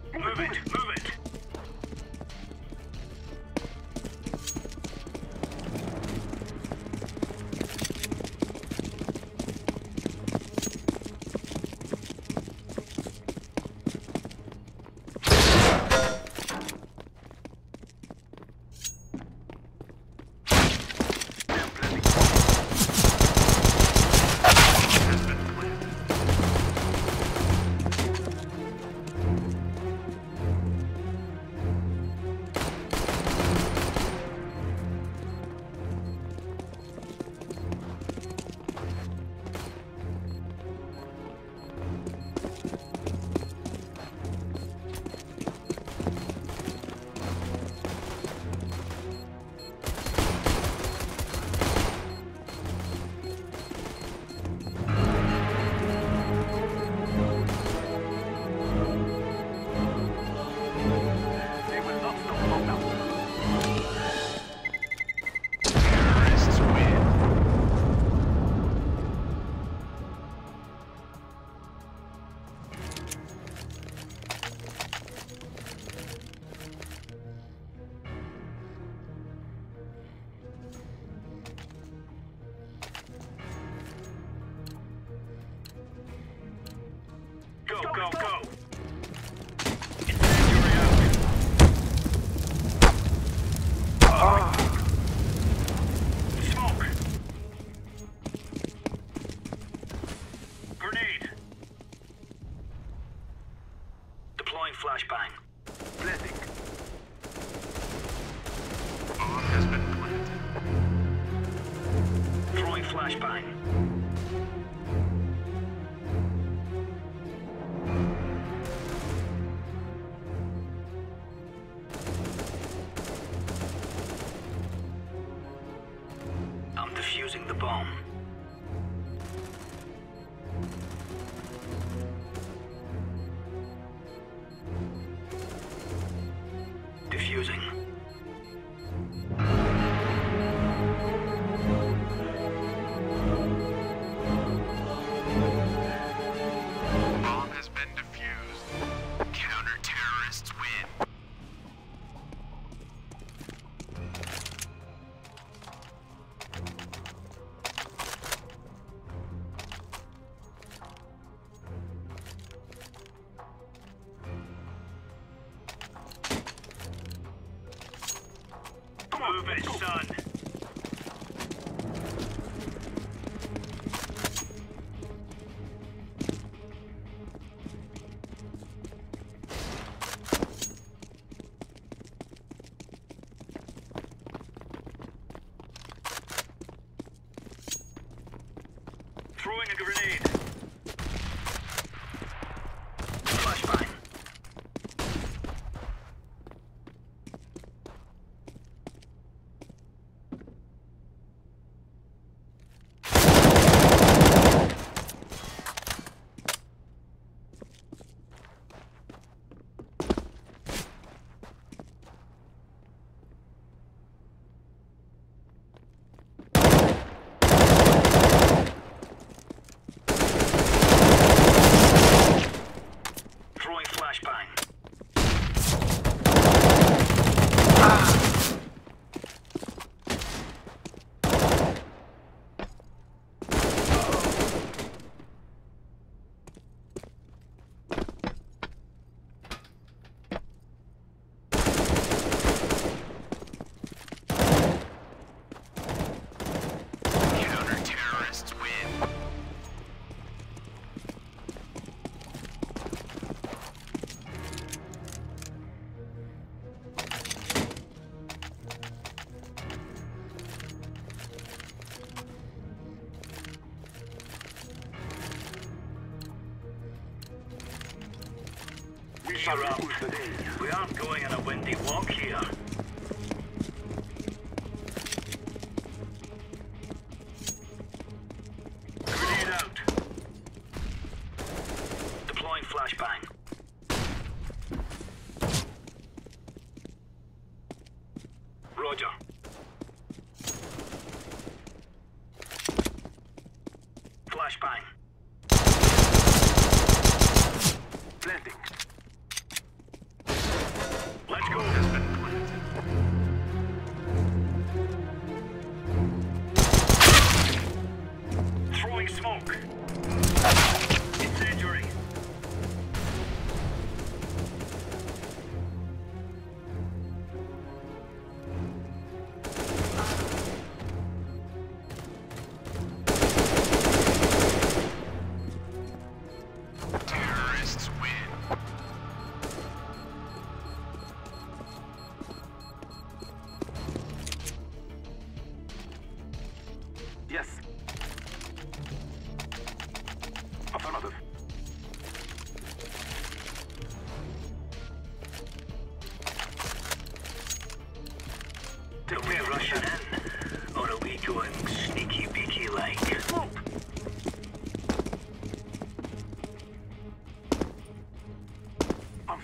Move it, move it. Go, go! Incendiary out. Smoke! Grenade! Deploying flashbang. Blending. Bomb has been planted. Throwing flashbang. Defusing the bomb. Defusing. Bomb has been defused. Counter-terrorists win. Move it, son. Throwing a grenade. Flashbang. Shut up. We aren't going on a windy walk here. Grenade out. Deploying flashbang. Roger. Flashbang. Blending.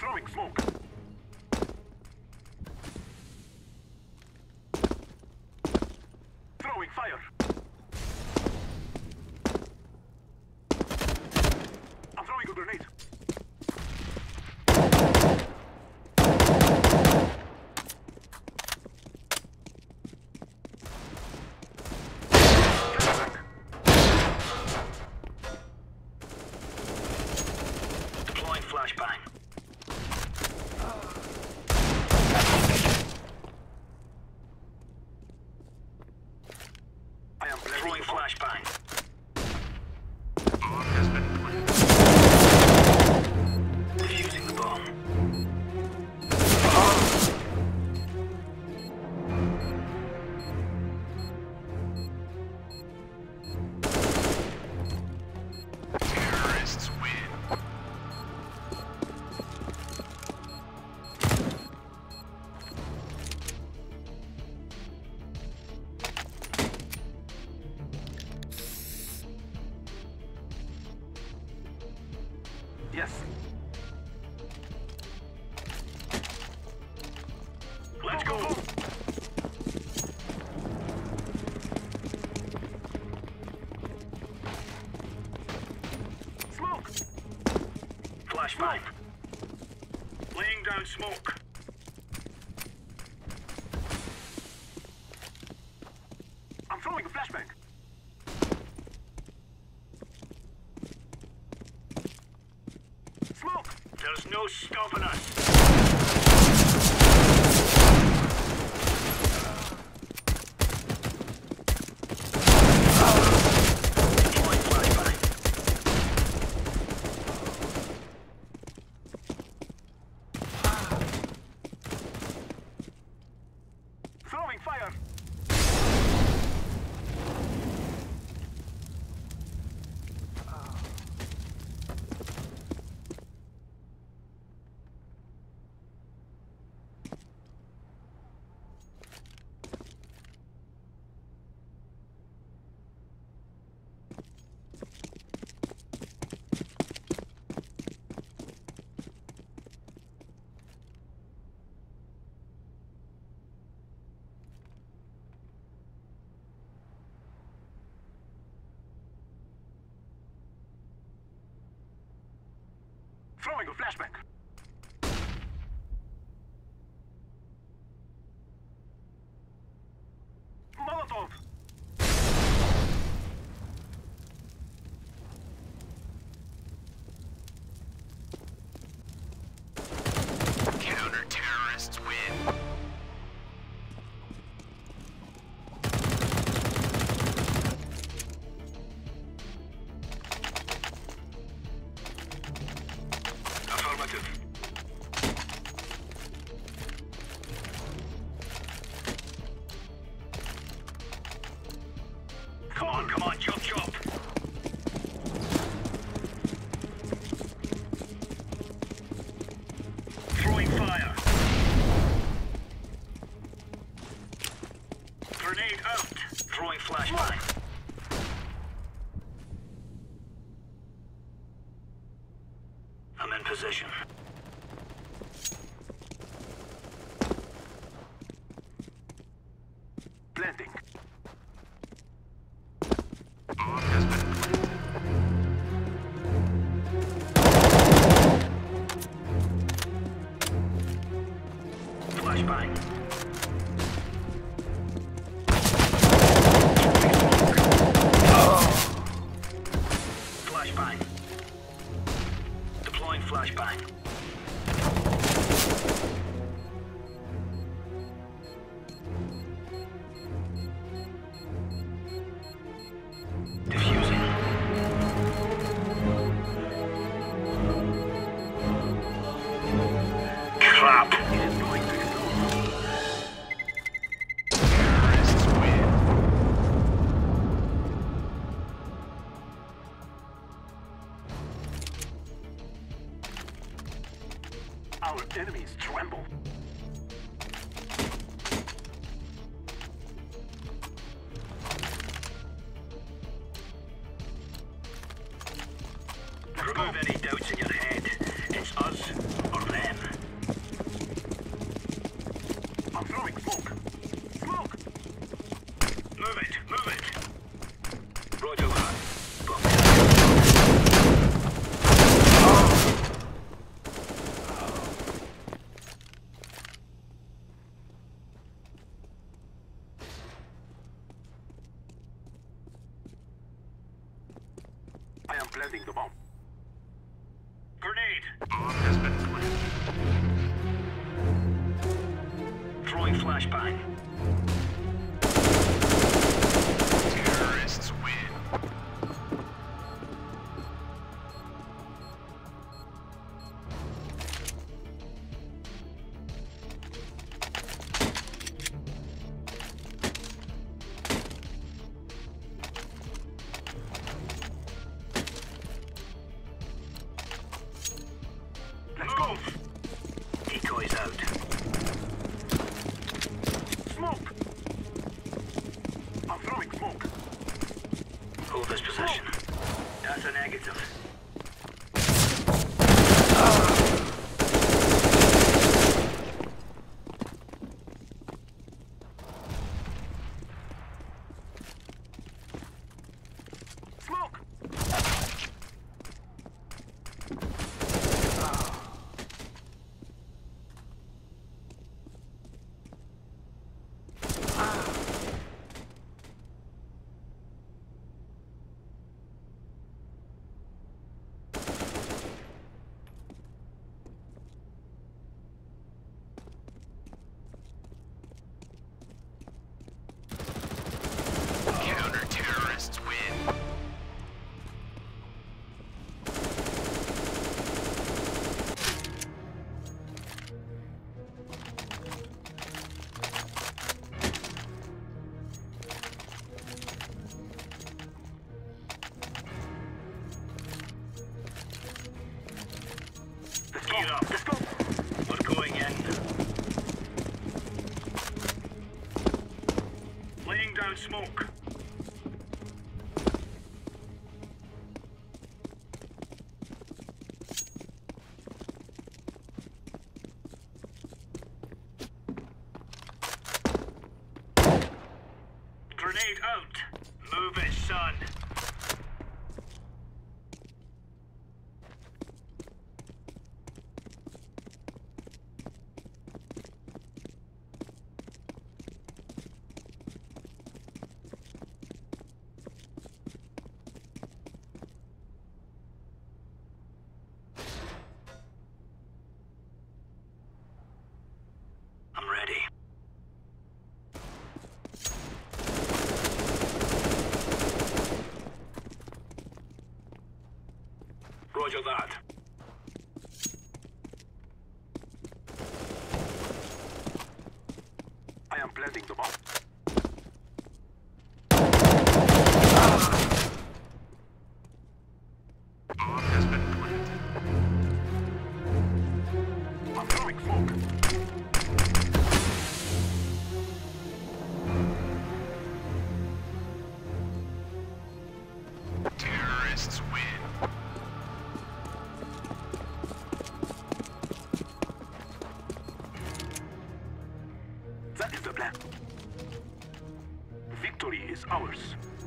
Throwing smoke. Throwing fire. I'm throwing a grenade. Deploying flashbang. I am throwing flashbang. Bomb has been planted. Defusing the bomb. Terrorists win. Yes. Let's go. Smoke. Flashbang. Laying down smoke. I'm throwing a flashbang. Smoke! There's no stopping us. Deploying flashbang. Throwing fire. Throwing a flashbang. Molotov. Counter-terrorists win. Affirmative. Come on, chop, chop. Throwing fire. Grenade out. Throwing flashbang. I'm in position. Planting. Bomb has been planted. Flashbang. Flashbang. Deploying flashbang. Defusing. Crap. It is going to explode. Terrorists win. Our enemies tremble. Remove any doubts in your head. It's us or them. Bomb has been planted. Throwing flashbang. Terrorists win. Let's go! Decoys out. Smoke! I'm throwing smoke. Hold this position. That's a negative. Smoke! Counter-terrorists win. Let's get up. Let's go. We're going in. Laying down smoke. Grenade out. Move it, son. I'm ready. Roger that. I am planting the bomb. Bomb has been planted. I'm throwing smoke. Terrorists win. That is the plan. Victory is ours.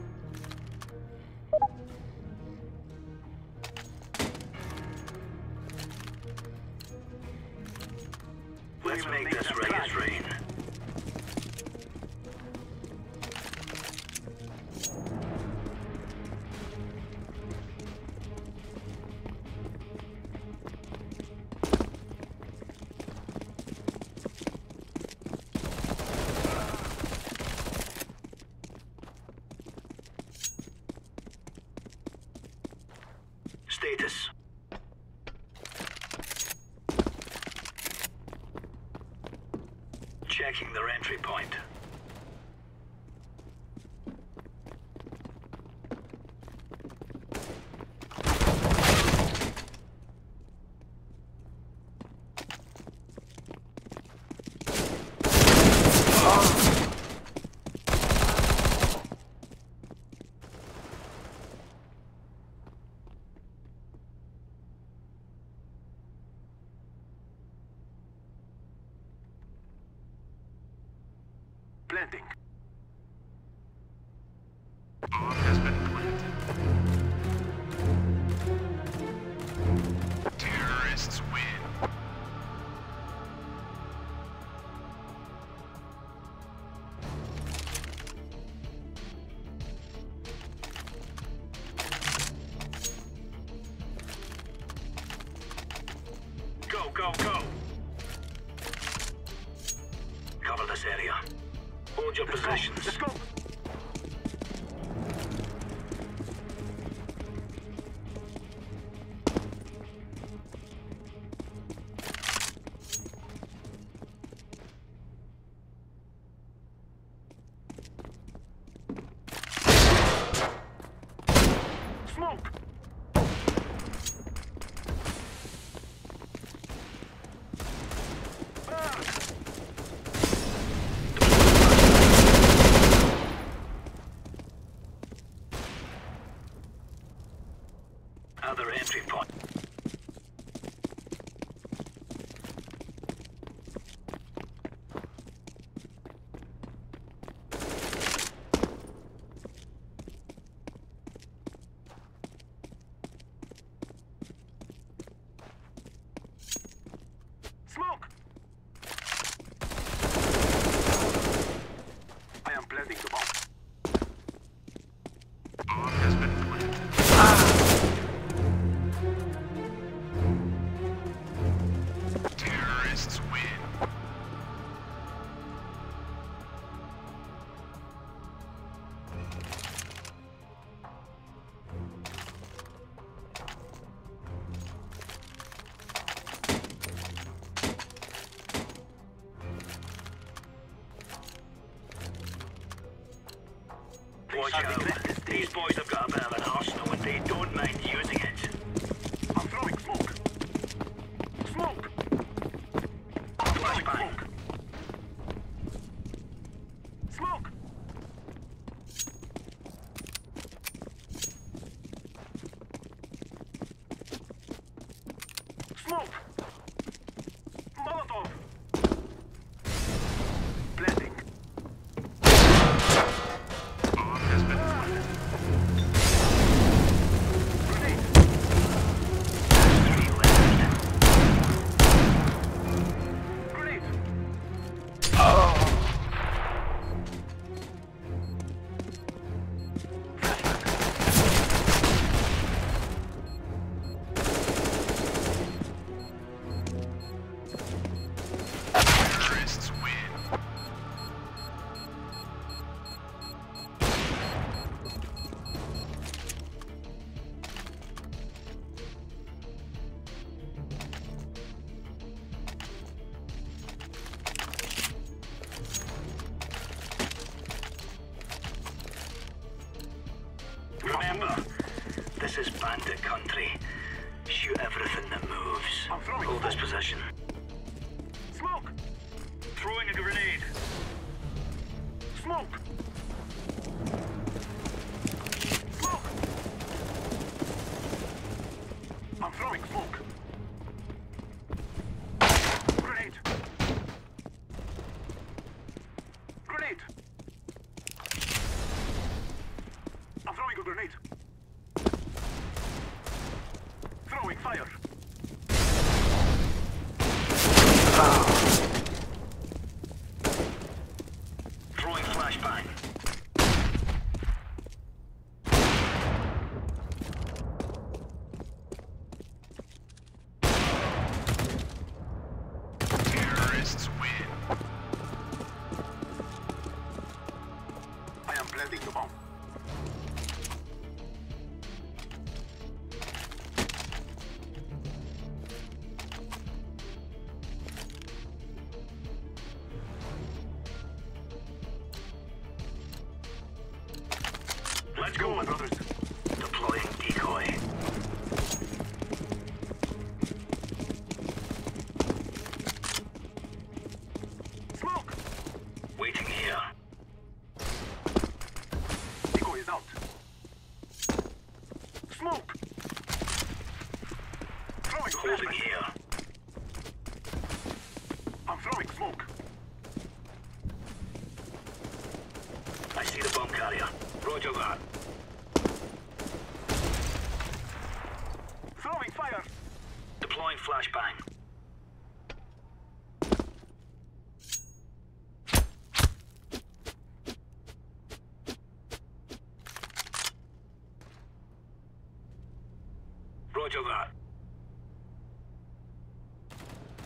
Let's make this Reagan's rain. Status. Checking their entry point. Planting. Bomb has been planted. Terrorists win. go, go! Cover this area. Hold your positions. Let's go! Smoke! Other entry point. Smoke! I am planting the bomb. Bomb has been planted. Terrorists win. Watch out. These boys have got a bit of an arsenal and they don't mind using it. I'm throwing smoke. Smoke! Flashbang. Smoke! Smoke! Molotov! Planting. Bomb has been planted. Grenade! Three left. Grenade! Terrorists win. Remember, this is bandit country. Shoot everything that moves. I'm throwing Hold this smoke. position. Smoke! Throwing a grenade. Smoke! Smoke! I'm throwing smoke. Grenade! Grenade! I'm throwing a grenade. Throwing fire. Throwing flashbang. Terrorists win. I am planting the bomb. Let's go, my brothers. Deploying decoy. Smoke! Waiting here. Decoy is out. Smoke! Throwing Holding flashbang. here. I'm throwing smoke. I see the bomb carrier. Roger that. Throwing fire. Deploying flashbang. Roger that.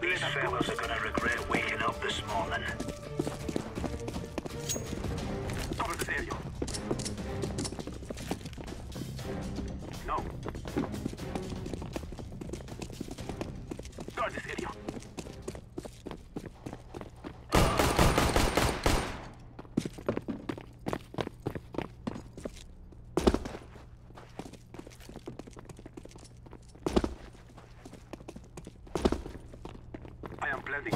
These fellas are gonna regret waking up this morning. Cover this area. No. Guard this area. I am planting.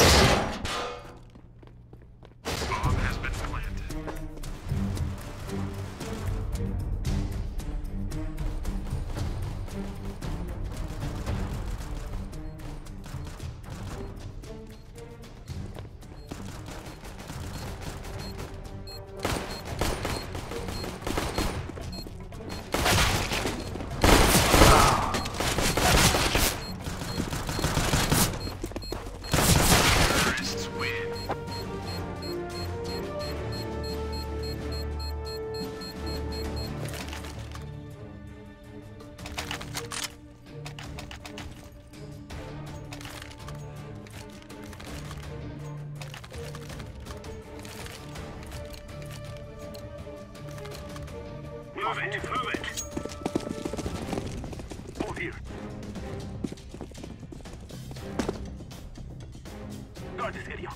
Bomb has been planted. Move it, move it. All here. Guard this area.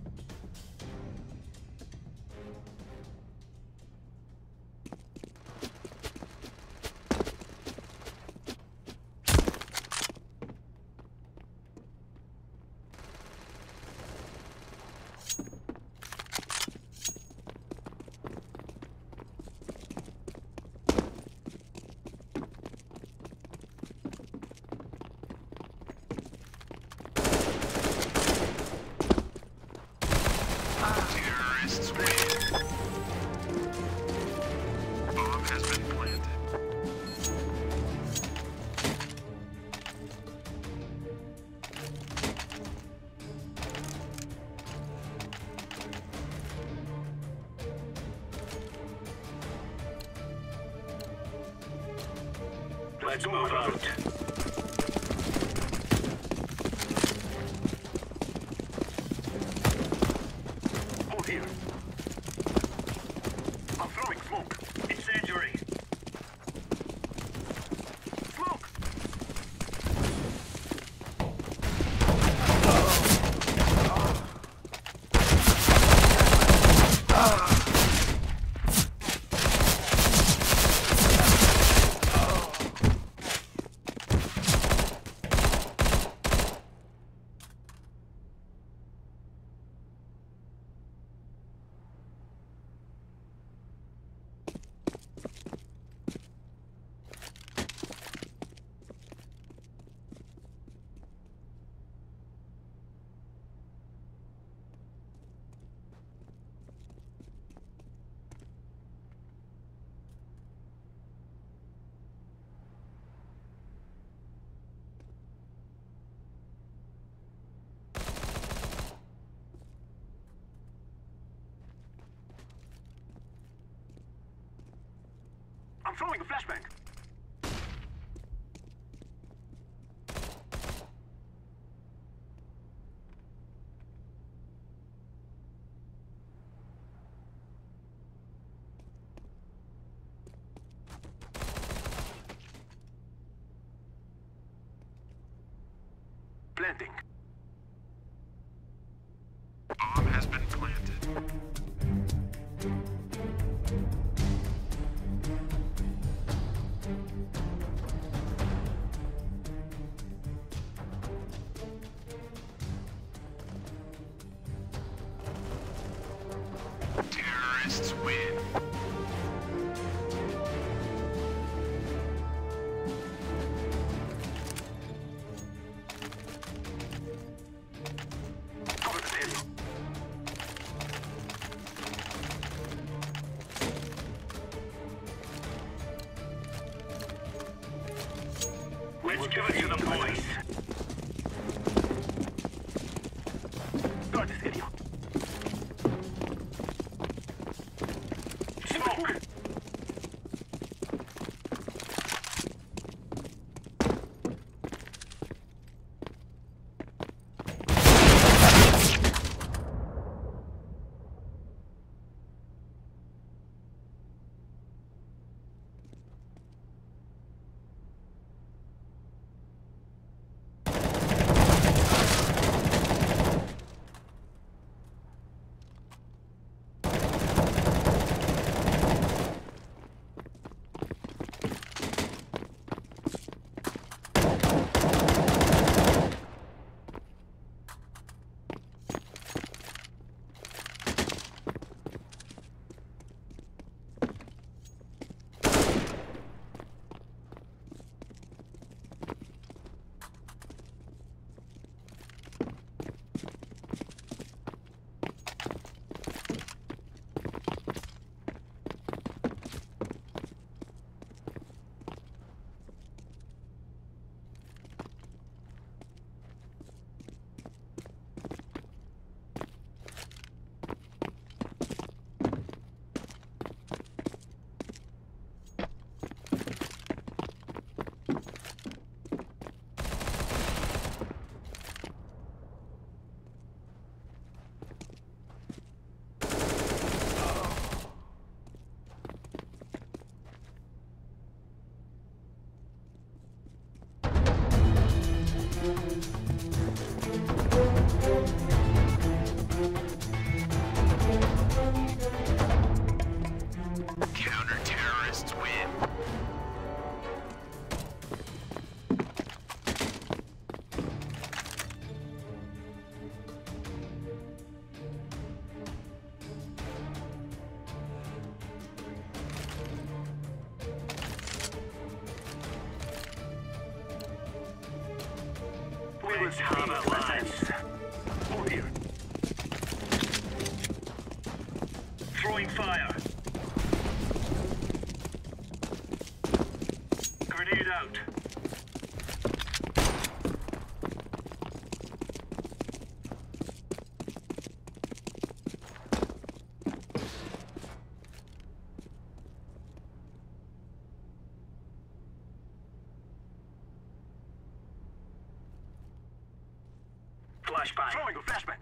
Let's move out. Hold here. I'm throwing smoke. Incendiary. Smoke! I'm throwing a flashbang. Planting. Bomb has been planted. Terrorists win. Cover this area. Let's give it to the boys. Guard this area. Smoke. Let's have it, lads. Hold here. Throwing fire. Grenade out. Flashbang. Throwing a flashbang.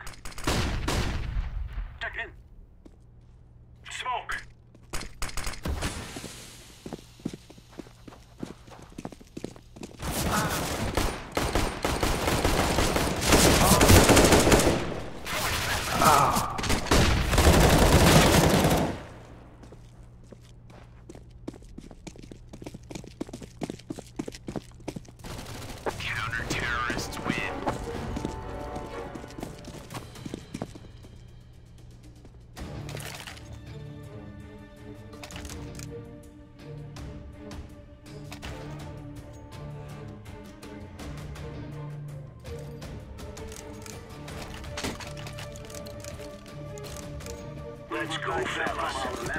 Check in. Smoke. Counter-terrorists win. Let's go, fellas.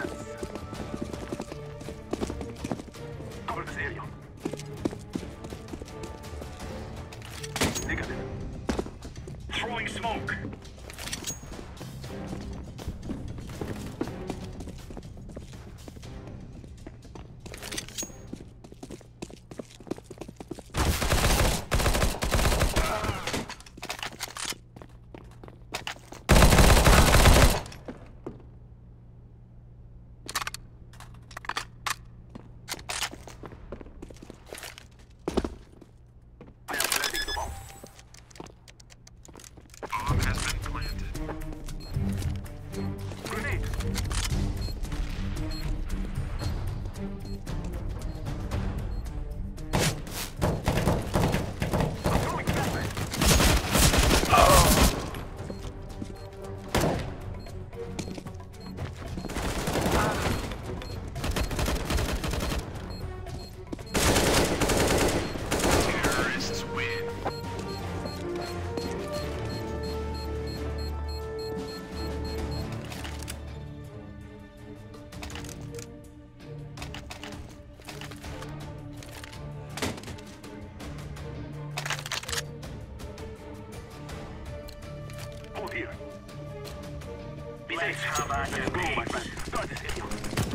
Cover this area. Negative. Throwing smoke. I am planting the bomb. Bomb has been planted. Grenade. I'm throwing flashbang. Terrorists win. Hold here. Let's have at Let's go, my it. friend. Start this area.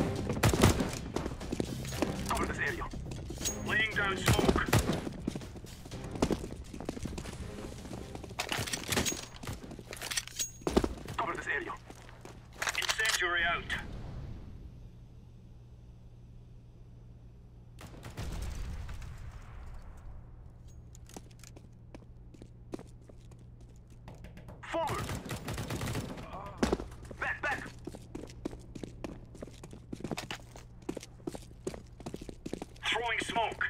Cover this area. Laying down smoke. Cover this area. Incendiary out. Forward. Back, back. Throwing smoke.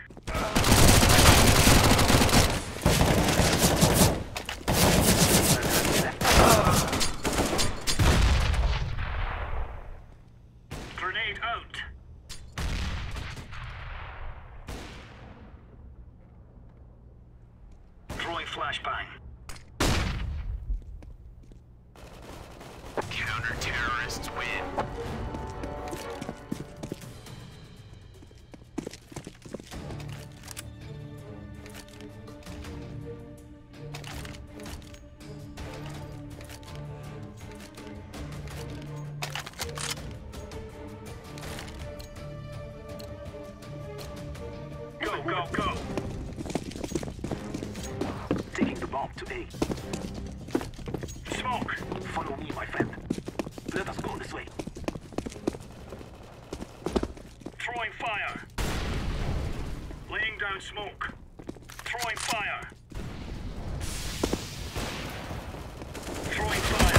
Grenade out. Throwing flashbang. Counter-terrorists win. Go, go, go. Taking the bomb to A. Smoke. Follow me, my friend. Let us go this way. Throwing fire. Laying down smoke. Throwing fire. Throwing fire.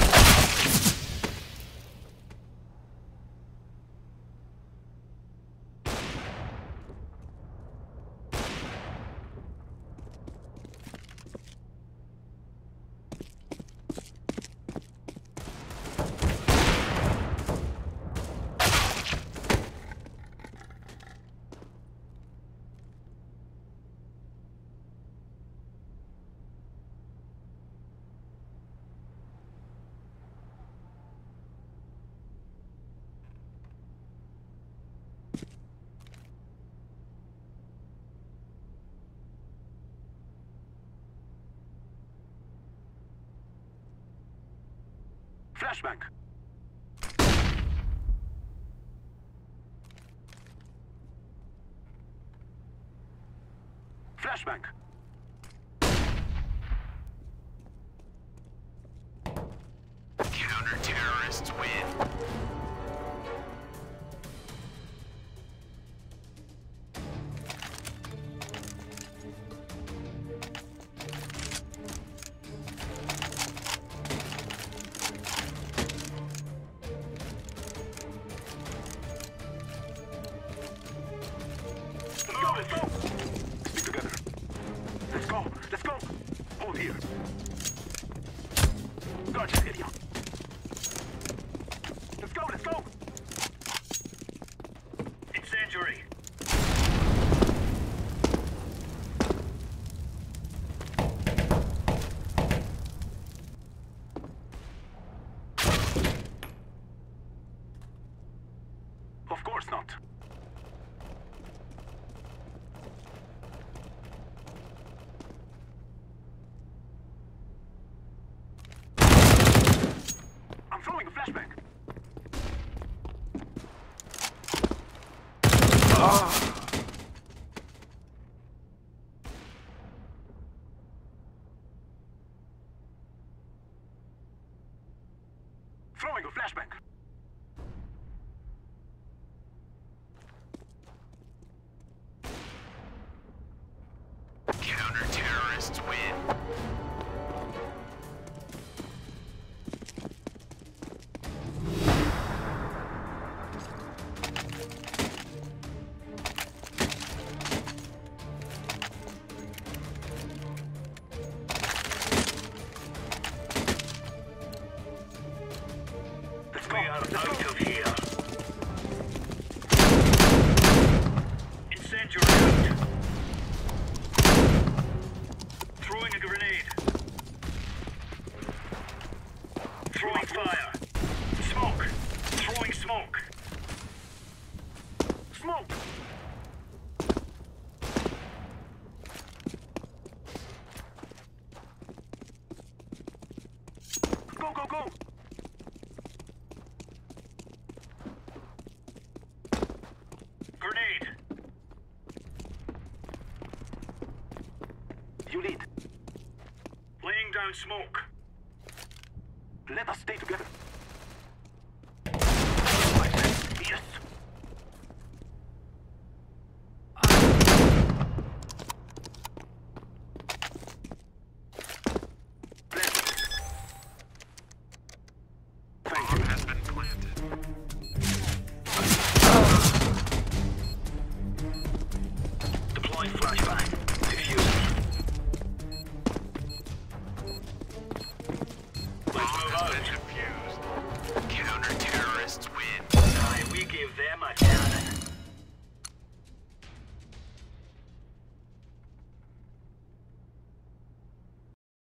Flashbang. Flashbang. Counter-terrorists win. Let's go! Stick together. Let's go! Let's go! Hold here. Guard this area. Let's go! Let's go! Incendiary. Of course not. I'm throwing a flashbang. Throwing a flashbang. Counter-terrorists win. We are out of here. Incendiary out. Throwing a grenade. Throwing fire. Smoke. Throwing smoke. Smoke! Go, go, go! Grenade. You lead. Laying down smoke. Let us stay together. My friend, yes.